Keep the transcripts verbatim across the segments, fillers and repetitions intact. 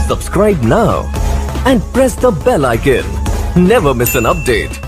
Subscribe now and press the bell icon. Never miss an update.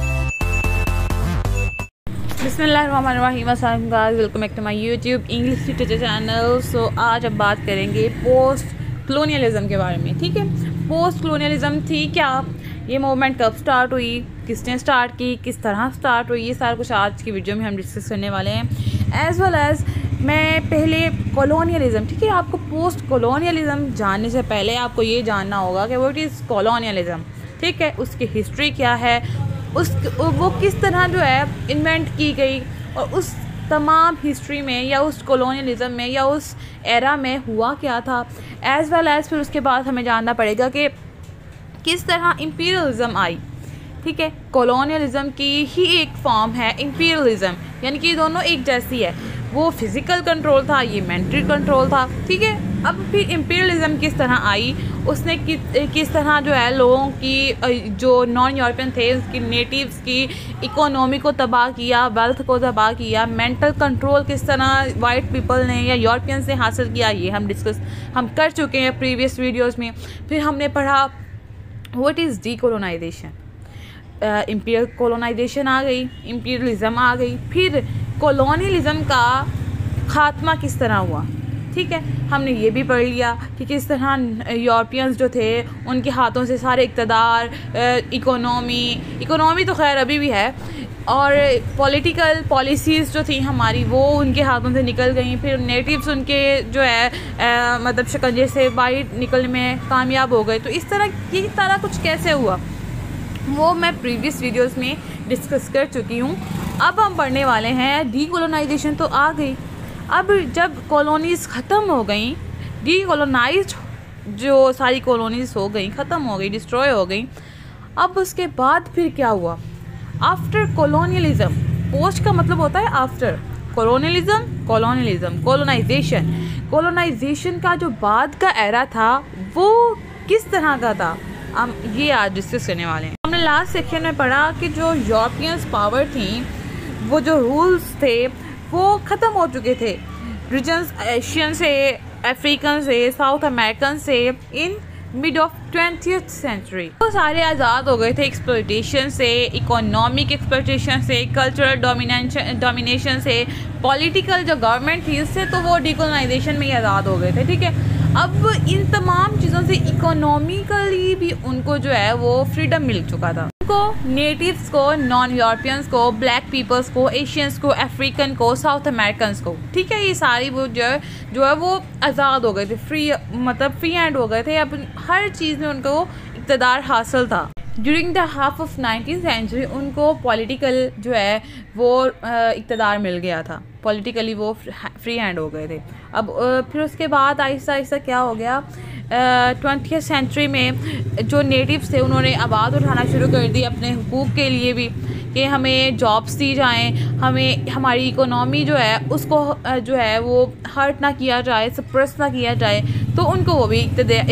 बिस्मिल्लाहिर्रहमानिर्रहीम, अस्सलाम guys, welcome back to my YouTube English literature channel. So आज हम बात करेंगे post colonialism के बारे में। ठीक है, पोस्ट कॉलोनियलिज्म थी क्या, ये मूवमेंट कब स्टार्ट हुई, किसने स्टार्ट की, किस तरह स्टार्ट हुई, ये सारा कुछ आज की वीडियो में हम डिस्कस करने वाले हैं। एज़ वेल एज़ मैं पहले कॉलोनियलिज्म, ठीक है, आपको पोस्ट कॉलोनियलिज्म जानने से पहले आपको ये जानना होगा कि व्हाट इज़ कॉलोनियलिज्म। ठीक है, उसकी हिस्ट्री क्या है, उस वो किस तरह जो है इन्वेंट की गई, और उस तमाम हिस्ट्री में या उस कॉलोनियलिज्म में या उस एरा में हुआ क्या था। एज़ वेल एज़ फिर उसके बाद हमें जानना पड़ेगा कि किस तरह इम्पीरियलिज्म आई। ठीक है, कॉलोनियलिज्म की ही एक फॉर्म है इम्पीरियलिज्म, यानी कि दोनों एक जैसी है। वो फिज़िकल कंट्रोल था, ये मेंटल कंट्रोल था। ठीक है, अब फिर इम्पीरियलिज्म किस तरह आई, उसने कि, किस तरह जो है लोगों की जो नॉन यूरोपियन थे उसकी नेटिव्स की इकोनॉमी को तबाह किया, वेल्थ को तबाह किया, मेंटल कंट्रोल किस तरह वाइट पीपल ने या यूरोपियन से हासिल किया, ये हम डिस्कस हम कर चुके हैं प्रीवियस वीडियोस में। फिर हमने पढ़ा what is decolonization, imperial colonization आ गई, इम्पीरियलिज्म आ गई, फिर कॉलोनियलिज्म का ख़ात्मा किस तरह हुआ। ठीक है, हमने ये भी पढ़ लिया कि किस तरह यूरोपियंस जो थे उनके हाथों से सारे इक़्तिदार, इकोनॉमी इकोनॉमी तो खैर अभी भी है, और पॉलिटिकल पॉलिसीज़ जो थी हमारी वो उनके हाथों से निकल गई। फिर नेटिव्स उनके जो है आ, मतलब शिकंजे से बाहर निकलने में कामयाब हो गए। तो इस तरह ये सारा कुछ कैसे हुआ वो मैं प्रीवियस वीडियोस में डिस्कस कर चुकी हूँ। अब हम पढ़ने वाले हैं डीकोलोनाइजेशन। तो आ गई, अब जब कॉलोनीज़ ख़त्म हो गई, डीकोलोनाइज्ड जो सारी कॉलोनीज़ हो गई, ख़त्म हो गई, डिस्ट्रॉय हो गई, अब उसके बाद फिर क्या हुआ आफ्टर कॉलोनियलिज्म। पोस्ट का मतलब होता है after, colonialism colonialism colonization. Colonization का जो बाद का एरा था वो किस तरह का था, हम ये आज डिस्कस करने वाले हैं। हमने लास्ट सेक्शन में पढ़ा कि जो यूरोपियंस पावर थी, वो जो रूल्स थे वो ख़त्म हो चुके थे। रीजन्स एशियन से, अफ्रीकन से, साउथ अमेरिकन से in mid of twentieth century वो सारे आज़ाद हो गए थे एक्सप्लॉयटेशन से, इकोनॉमिक एक्सप्लॉयटेशन से, कल्चरल डोमिनेशन डोमिनेशन से, पॉलिटिकल जो गवर्नमेंट थी उससे, तो वो डिकोलोनाइजेशन में ही आज़ाद हो गए थे। ठीक है, अब इन तमाम चीज़ों से इकोनॉमिकली भी उनको जो है वो फ्रीडम मिल चुका था। उनको नेटिव्स को, नॉन यूरोपियंस को, ब्लैक पीपल्स को, एशियंस को, अफ्रीकन को, साउथ अमेरिकन को, ठीक है, ये सारी वो जो है जो है वो आज़ाद हो गए थे, फ्री मतलब फ्री हैंड हो गए थे। अब हर चीज़ में उनको इक़्तिदार हासिल था। During the half of nineteen century उनको पॉलिटिकल जो है वो इक़्तिदार मिल गया था, पॉलिटिकली वो फ्री हैंड हो गए थे। अब फिर उसके बाद आहिस्ता आहिस्ता क्या हो गया, ट्वेंटियथ सेंचुरी में जो नेटिव्स थे उन्होंने आवाज़ उठाना शुरू कर दी अपने हुकूक के लिए भी, कि हमें जॉब्स दी जाएं, हमें हमारी इकोनॉमी जो है उसको जो है वो हर्ट ना किया जाए, सप्रेस ना किया जाए। तो उनको वो भी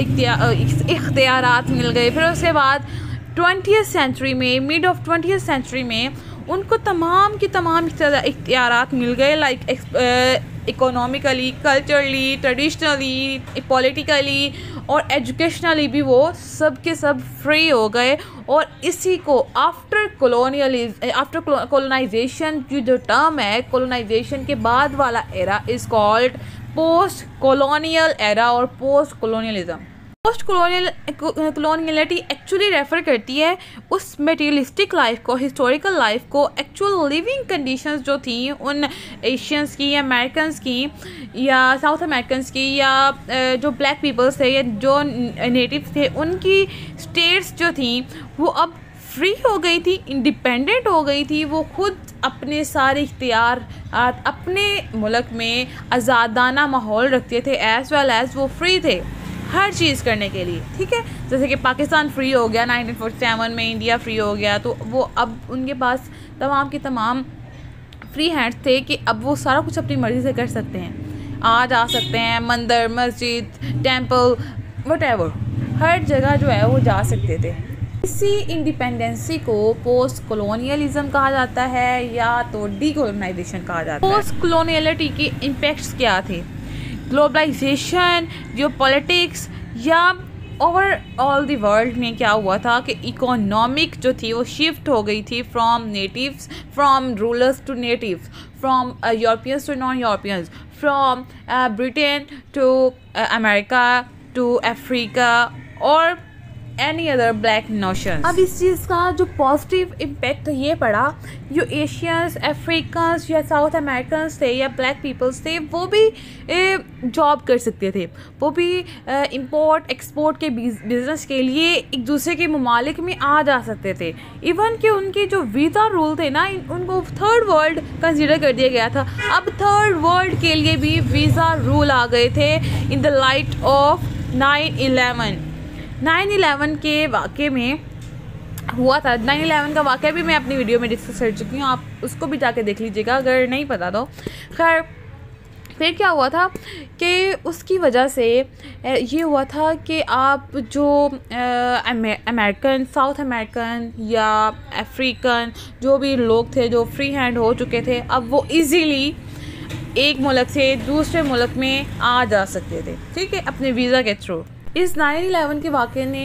इख्तियारात मिल गए। फिर उसके बाद ट्वेंटियथ सेंचुरी में, मिड ऑफ ट्वेंटियथ सेंचुरी में उनको तमाम की तमाम इख्तियारात मिल गए, like economically, culturally, traditionally, politically और एजुकेशनली भी वो सब के सब फ्री हो गए। और इसी को आफ्टर कॉलोनियलिज्म, आफ्टर कॉलोनाइजेशन की जो टर्म है, कॉलोनाइजेशन के बाद वाला era is called post colonial era और post colonialism. Post colonial coloniality actually refer करती है उस मटेरियलिस्टिक लाइफ को, हिस्टोरिकल लाइफ को, एक्चुअल लिविंग कंडीशंस जो थी उन एशियंस की या अमेरिकन्स की या साउथ अमेरिकन्स की या जो ब्लैक पीपल्स थे या जो नेटिव्स थे, उनकी स्टेट्स जो थी वो अब फ्री हो गई थी, इंडिपेंडेंट हो गई थी। वो खुद अपने सारे इख्तियार अपने मुल्क में आज़ादाना माहौल रखते थे, एज़ वेल एज़ वो फ्री थे हर चीज़ करने के लिए। ठीक है, जैसे कि पाकिस्तान फ्री हो गया नाइनटीन फोर्टी सेवन में, इंडिया फ्री हो गया, तो वो अब उनके पास तमाम के तमाम फ्री हैंड्स थे कि अब वो सारा कुछ अपनी मर्ज़ी से कर सकते हैं, आ जा सकते हैं, मंदिर, मस्जिद, टेंपल, व्हाटएवर, हर जगह जो है वो जा सकते थे। इसी इंडिपेंडेंसी को पोस्ट कॉलोनियलिज्म कहा जाता है या तो डीकोलोनाइजेशन कहा जाता है। पोस्ट कॉलोनियलिटी के इम्पैक्ट्स क्या थे? ग्लोबलाइजेशन, जियोपॉलिटिक्स या ओवरऑल द वर्ल्ड में क्या हुआ था कि इकोनॉमिक जो थी वो शिफ्ट हो गई थी from natives, from rulers to natives, from Europeans to non Europeans, from Britain to America to Africa और एनी अदर ब्लैक नोशन। अब इस चीज़ का जो पॉजिटिव इम्पेक्ट ये पड़ा, जो एशियंस, अफ्रीकन्स या साउथ अमेरिकन्स थे या ब्लैक पीपल्स थे, वो भी जॉब कर सकते थे, वो भी इंपोर्ट एक्सपोर्ट के बिजनेस के लिए एक दूसरे के ममालिक में आ जा सकते थे। इवन कि उनके जो वीज़ा रूल थे ना, उनको थर्ड वर्ल्ड कंसिडर कर दिया गया था। अब थर्ड वर्ल्ड के लिए भी वीज़ा रूल आ गए थे in the light of nine eleven. Nine eleven के वाक़े में हुआ था, नाइन इलेवन का वाक़या भी मैं अपनी वीडियो में डिस्कस कर चुकी हूँ, आप उसको भी जाके देख लीजिएगा अगर नहीं पता तो। खैर फिर क्या हुआ था कि उसकी वजह से ये हुआ था कि आप जो अमेरिकन, साउथ अमेरिकन या अफ्रीकन जो भी लोग थे जो फ्री हैंड हो चुके थे, अब वो इजीली एक मुल्क से दूसरे मुल्क में आ जा सकते थे, ठीक है, अपने वीज़ा के थ्रू। इस नाइन इलेवन के वाक़े ने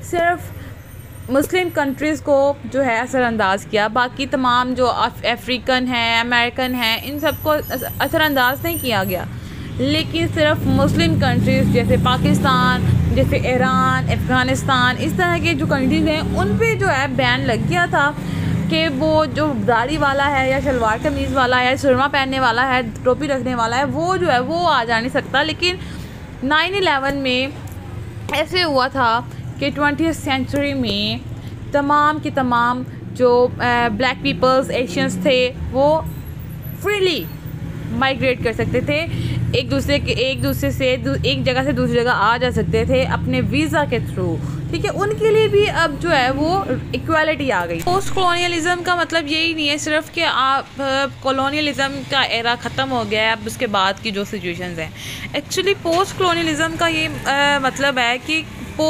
सिर्फ मुस्लिम कंट्रीज़ को जो है असरअंदाज किया, बाकी तमाम जो अफ्रीकन हैं, अमेरिकन हैं, इन सबको असरअंदाज नहीं किया गया, लेकिन सिर्फ मुस्लिम कंट्रीज़ जैसे पाकिस्तान, जैसे ईरान, अफ़गानिस्तान, इस तरह के जो कंट्रीज़ हैं उन पे जो है बैन लग गया था कि वो जो दाढ़ी वाला है या शलवार कमीज़ वाला है, सुरमा पहनने वाला है, टोपी रखने वाला है, वो जो है वो आ जा नहीं सकता। लेकिन नाइन इलेवन में ऐसे हुआ था कि ट्वेंटी सेंचुरी में तमाम की तमाम जो ब्लैक पीपल्स, एशियंस थे, वो फ्रीली माइग्रेट कर सकते थे, एक दूसरे के एक दूसरे से एक जगह से दूसरी जगह आ जा सकते थे अपने वीज़ा के थ्रू, ठीक है। उनके लिए भी अब जो है वो इक्वालिटी आ गई। पोस्ट कॉलोनियलिज़म का मतलब यही नहीं है सिर्फ कि आप कॉलोनियलिज़म का एरा ख़त्म हो गया है, अब उसके बाद की जो सिचुएशंस हैं। एक्चुअली पोस्ट कॉलोनियलिज़म का ये आ, मतलब है कि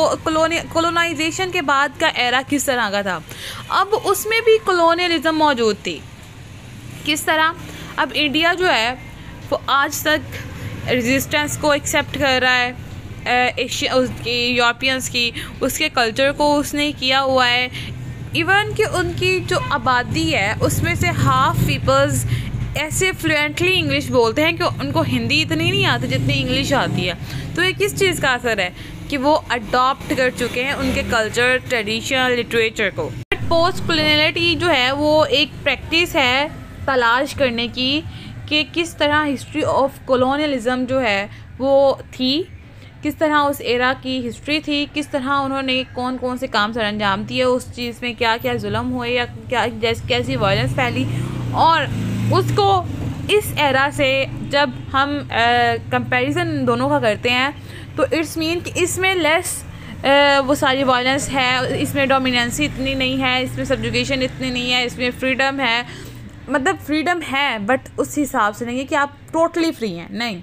कॉलोनाइजेशन के बाद का एरा किस तरह का था। अब उसमें भी कॉलोनियलिज़म मौजूद थी। किस तरह? अब इंडिया जो है वो आज तक रेजिस्टेंस को एक्सेप्ट कर रहा है, एशिया उसकी यूरोपियंस की, उसके कल्चर को उसने किया हुआ है। इवन कि उनकी जो आबादी है उसमें से हाफ पीपल्स ऐसे फ्लुएंटली इंग्लिश बोलते हैं कि उनको हिंदी इतनी नहीं आती जितनी इंग्लिश आती है। तो ये किस चीज़ का असर है कि वो अडॉप्ट कर चुके हैं उनके कल्चर, ट्रेडिशन, लिटरेचर को। पोस्ट कॉलोनियलिटी जो है वो एक प्रैक्टिस है तलाश करने की कि किस तरह हिस्ट्री ऑफ कॉलोनियलिज़म जो है वो थी, किस तरह उस एरा की हिस्ट्री थी, किस तरह उन्होंने कौन कौन से काम सर अंजाम दिए, उस चीज़ में क्या क्या जुल्म हुए या क्या जैसे कैसी वायलेंस फैली, और उसको इस एरा से जब हम कंपैरिजन दोनों का करते हैं तो इट्स मीन कि इसमें लेस वो सारी वायलेंस है, इसमें डोमिनेंसी इतनी नहीं है, इसमें सब्जुगेशन इतनी नहीं है, इसमें फ्रीडम है। मतलब फ्रीडम है बट उस हिसाब से नहीं है कि आप टोटली फ्री हैं, नहीं,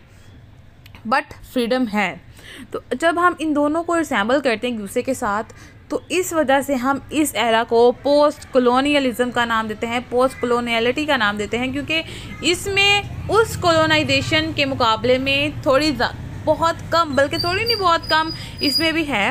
बट फ्रीडम है। तो जब हम इन दोनों को रिसेंबल करते हैं एक दूसरे के साथ, तो इस वजह से हम इस एरा को पोस्ट कॉलोनियलिज़म का नाम देते हैं, पोस्ट कॉलोनियलिटी का नाम देते हैं, क्योंकि इसमें उस कॉलोनाइजेशन के मुकाबले में थोड़ी बहुत कम, बल्कि थोड़ी नहीं बहुत कम इसमें भी है,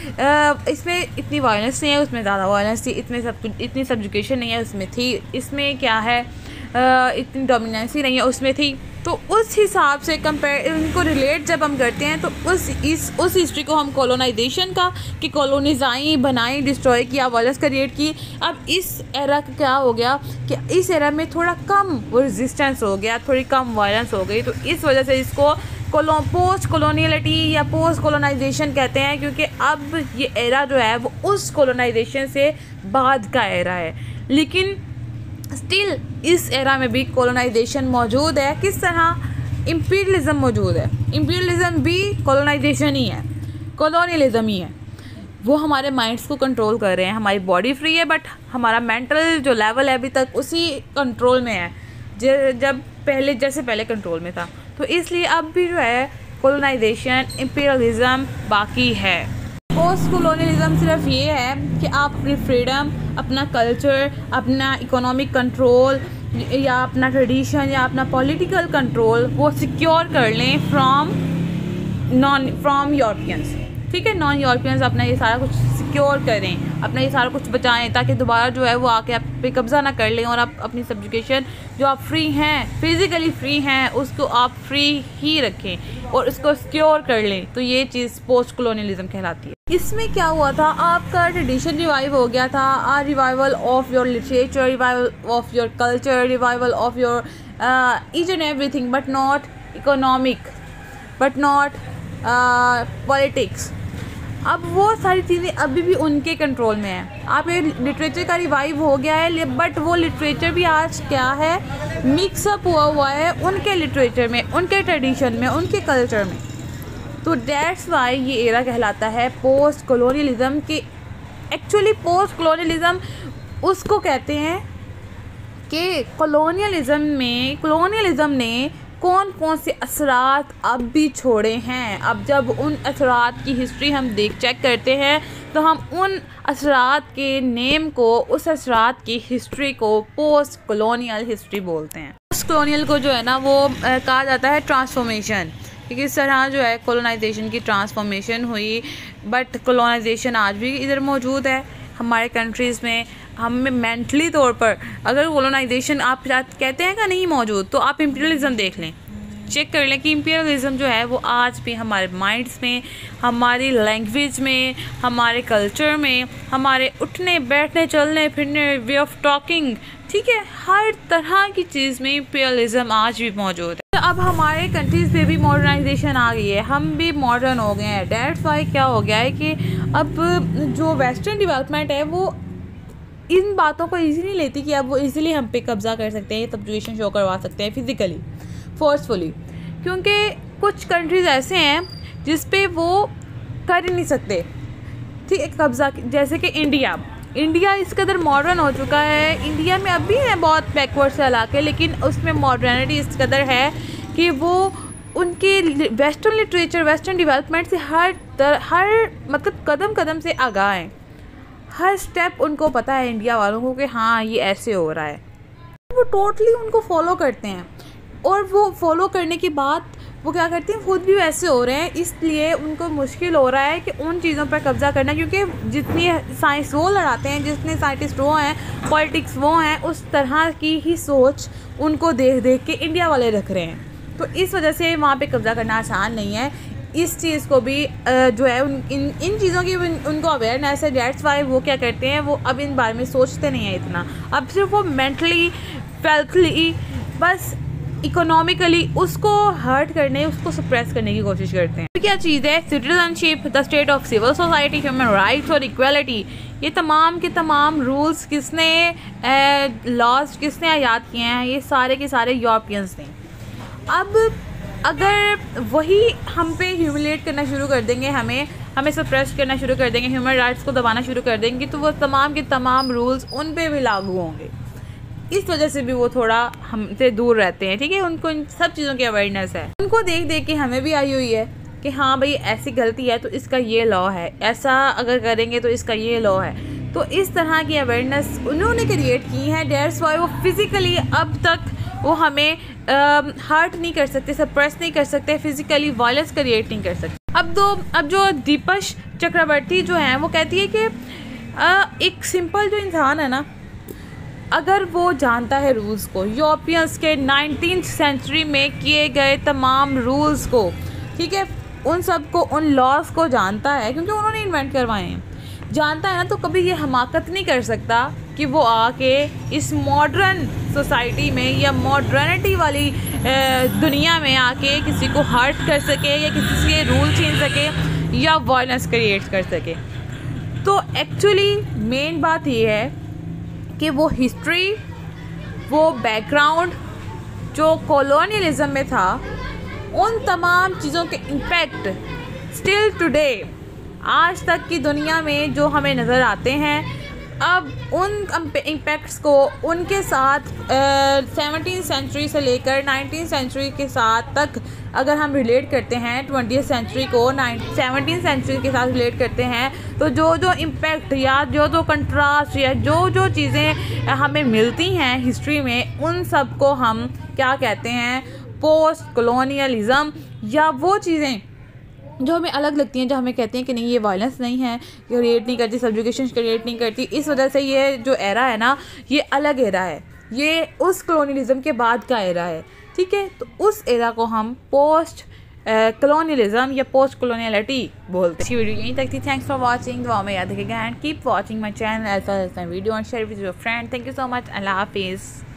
इसमें इतनी वायलेंस नहीं है, उसमें ज़्यादा वायलेंस थी, इसमें सब इतनी सब्जुकेशन नहीं है, उसमें थी, इसमें क्या है इतनी डोमिनेंसी नहीं है, उसमें थी। तो उस हिसाब से कंपेयर इनको रिलेट जब हम करते हैं तो उस इस उस हिस्ट्री को हम कॉलोनाइजेशन का कि कॉलोनिजाई बनाई, डिस्ट्रॉय किया, वायलेंस क्रिएट की। अब इस एरा का क्या हो गया कि इस एरा में थोड़ा कम वो रेजिस्टेंस हो गया, थोड़ी कम वायलेंस हो गई, तो इस वजह से इसको कोलो पोस्ट कॉलोनियलिटी या पोस्ट कॉलोनाइजेशन कहते हैं, क्योंकि अब ये एरा जो है वो उस कॉलोनाइजेशन से बाद का एरा है। लेकिन स्टिल इस एरा में भी कॉलोनाइजेशन मौजूद है। किस तरह? इम्पीरियलिज़म मौजूद है। इम्पीरियलिज़म भी कॉलोनाइजेशन ही है, कॉलोनियलिज़म ही है। वो हमारे माइंड्स को कंट्रोल कर रहे हैं, हमारी बॉडी फ्री है बट हमारा मेंटल जो लेवल है अभी तक उसी कंट्रोल में है जब पहले जैसे पहले कंट्रोल में था। तो इसलिए अब भी जो है कॉलोनाइजेशन, इम्पीरियलिज़म बाकी है। पोस्ट कॉलोनियलिज़म सिर्फ ये है कि आप अपनी फ्रीडम, अपना कल्चर, अपना इकोनॉमिक कंट्रोल या अपना ट्रेडिशन या अपना पॉलिटिकल कंट्रोल वो सिक्योर कर लें फ्रॉम नॉन फ्रॉम यूरोपियंस, ठीक है। नॉन यूरोपियंस अपना ये सारा कुछ सिक्योर करें, अपना ये सारा कुछ बचाएं, ताकि दोबारा जो है वो आके आप पे कब्ज़ा ना कर लें, और आप अपनी सब्जुकेशन जो आप फ्री हैं, फिज़िकली फ्री हैं, उसको आप फ्री ही रखें और उसको सिक्योर कर लें। तो ये चीज़ पोस्ट कॉलोनियलिज्म कहलाती है। इसमें क्या हुआ था, आपका ट्रेडिशन रिवाइव हो गया था, a revival of your literature, revival of your culture, revival of your each and everything, but not economic, but not politics. अब वो सारी चीज़ें अभी भी उनके कंट्रोल में है। आप ये लिटरेचर का रिवाइव हो गया है, बट वो लिटरेचर भी आज क्या है, मिक्सअप हुआ हुआ है उनके लिटरेचर में, उनके ट्रेडिशन में, उनके कल्चर में। तो दैट्स वाई ये एरा कहलाता है पोस्ट कॉलोनियलिज्म के। एक्चुअली पोस्ट कॉलोनियलिज्म उसको कहते हैं कि कॉलोनियलिज्म में कॉलोनियलिज्म ने कौन कौन से असरात अब भी छोड़े हैं। अब जब उन असरात की हिस्ट्री हम देख चेक करते हैं तो हम उन असरात के नेम को, उस असरात की हिस्ट्री को पोस्ट कॉलोनियल हिस्ट्री बोलते हैं। पोस्ट कॉलोनियल को जो है ना वो आ, कहा जाता है ट्रांसफॉर्मेशन, क्योंकि इस तरह जो है कॉलोनाइजेशन की ट्रांसफॉर्मेशन हुई। बट कॉलोनाइजेशन आज भी इधर मौजूद है हमारे कंट्रीज़ में। हमें मेंटली तौर पर अगर कॉलोनाइजेशन आप कहते हैं कि नहीं मौजूद, तो आप इंपीरियलिज्म देख लें, चेक कर लें कि इंपीरियलिज्म जो है वो आज भी हमारे माइंड्स में, हमारी लैंग्वेज में, हमारे कल्चर में, हमारे उठने बैठने चलने फिरने, वे ऑफ टॉकिंग, ठीक है, हर तरह की चीज़ में इंपीरियलिज्म आज भी मौजूद है। तो अब हमारे कंट्रीज़ पे भी मॉडर्नाइजेशन आ गई है, हम भी मॉडर्न हो गए हैं। डेट्स वाई क्या हो गया है कि अब जो वेस्टर्न डेवलपमेंट है वो इन बातों को ईजी नहीं लेती कि अब वो ईज़िली हम पे कब्ज़ा कर सकते हैं, सब्जुगेशन शो करवा सकते हैं फिज़िकली फोर्सफुली, क्योंकि कुछ कंट्रीज़ ऐसे हैं जिस पे वो कर ही नहीं सकते, ठीक है, कब्ज़ा। जैसे कि इंडिया इंडिया इस कदर मॉडर्न हो चुका है। इंडिया में अभी है बहुत बैकवर्ड से इलाके, लेकिन उसमें मॉडर्निटी इस कदर है कि वो उनके वेस्टर्न लिटरेचर, वेस्टर्न डेवलपमेंट से हर तर, हर मतलब कदम कदम से आगाह हैं। हर स्टेप उनको पता है इंडिया वालों को कि हाँ ये ऐसे हो रहा है। वो टोटली उनको फॉलो करते हैं, और वो फॉलो करने के बाद वो क्या करते हैं, खुद भी वैसे हो रहे हैं। इसलिए उनको मुश्किल हो रहा है कि उन चीज़ों पर कब्ज़ा करना, क्योंकि जितनी साइंस वो लड़ाते हैं, जितने साइंटिस्ट वो हैं, पॉलिटिक्स वो हैं, उस तरह की ही सोच उनको देख देख के इंडिया वाले रख रहे हैं। तो इस वजह से वहाँ पे कब्ज़ा करना आसान नहीं है। इस चीज़ को भी जो है उन इन इन चीज़ों की उन, उनको अवेयरनेस है। डेट्स वाई वो क्या करते हैं, वो अब इन बारे में सोचते नहीं हैं इतना। अब सिर्फ वो मेंटली, फिजिकली, बस इकोनॉमिकली उसको हर्ट करने, उसको सप्रेस करने की कोशिश करते हैं। तो क्या चीज़ है citizenship, the state of civil society, human rights और इक्वालिटी। ये तमाम के तमाम रूल्स किसने, लॉज किसने आयात किए हैं, ये सारे के सारे यूरोपियंस ने। अब अगर वही हम पे ह्यूमिलेट करना शुरू कर देंगे, हमें हमें सप्रेस करना शुरू कर देंगे, ह्यूमन राइट्स को दबाना शुरू कर देंगे, तो वो तमाम के तमाम रूल्स उन पे भी लागू होंगे। इस वजह से भी वो थोड़ा हमसे दूर रहते हैं, ठीक है। उनको इन सब चीज़ों की अवेयरनेस है। उनको देख देख के हमें भी आई हुई है कि हाँ भाई ऐसी गलती है तो इसका ये लॉ है, ऐसा अगर करेंगे तो इसका ये लॉ है। तो इस तरह की अवेयरनेस उन्होंने क्रिएट की है। डेट्स वाई वो फिज़िकली अब तक वो हमें हर्ट नहीं कर सकते, सप्रेस नहीं कर सकते, फिज़िकली वायलेंस क्रिएट नहीं कर सकते। अब दो अब जो दीपश चक्रवर्ती जो हैं वो कहती है कि आ, एक सिंपल जो इंसान है ना, अगर वो जानता है रूल्स को, यूरोपियंस के नाइनटीन्थ सेंचुरी में किए गए तमाम रूल्स को, ठीक है, उन सब को, उन लॉज को जानता है, क्योंकि उन्होंने इन्वेंट करवाए हैं, जानता है ना, तो कभी ये हमाकत नहीं कर सकता कि वो आके इस मॉडर्न सोसाइटी में या मॉडर्निटी वाली दुनिया में आके किसी को हर्ट कर सके या किसी के रूल छीन सके या वायलेंस क्रिएट कर सके। तो एक्चुअली मेन बात ये है कि वो हिस्ट्री, वो बैकग्राउंड जो कॉलोनियलिज्म में था, उन तमाम चीज़ों के इम्पैक्ट स्टिल टुडे, आज तक की दुनिया में जो हमें नज़र आते हैं, अब उन इम्पैक्ट्स को उनके साथ सेवनटीन सेंचुरी से लेकर नाइनटीन सेंचुरी के साथ तक अगर हम रिलेट करते हैं, ट्वेंटी सेंचुरी को सेवनटीन सेंचुरी के साथ रिलेट करते हैं, तो जो जो इम्पैक्ट या जो जो कंट्रास्ट या जो जो चीज़ें हमें मिलती हैं हिस्ट्री में, उन सब को हम क्या कहते हैं, पोस्ट कॉलोनियलिज्म, या वो चीज़ें जो हमें अलग लगती हैं, जो हमें कहते हैं कि नहीं ये वायलेंस नहीं है, ये रेट नहीं करती, सब्जुकेशन क्रिएट नहीं करती, इस वजह से ये जो एरा है ना ये अलग एरा है, ये उस कॉलोनियलिज्म के बाद का एरा है, ठीक है। तो उस एरा को हम पोस्ट कॉलोनियलिज्म या पोस्ट कॉलोनियलिटी बोलते हैं। अच्छी वीडियो यहीं तक थी। Thanks for watching. दुआ में याद रखिएगा and keep watching my channel as well as my video and share with your friend. Thank you so much. अल्लाह हाफिज़।